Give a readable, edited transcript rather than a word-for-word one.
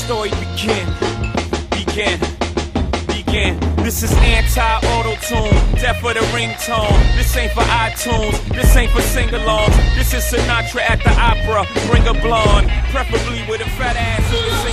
story begin. This is anti-auto-tune, death for the ringtone. This ain't for iTunes, this ain't for sing-alongs. This is Sinatra at the opera, bring a blonde, preferably with a fat ass.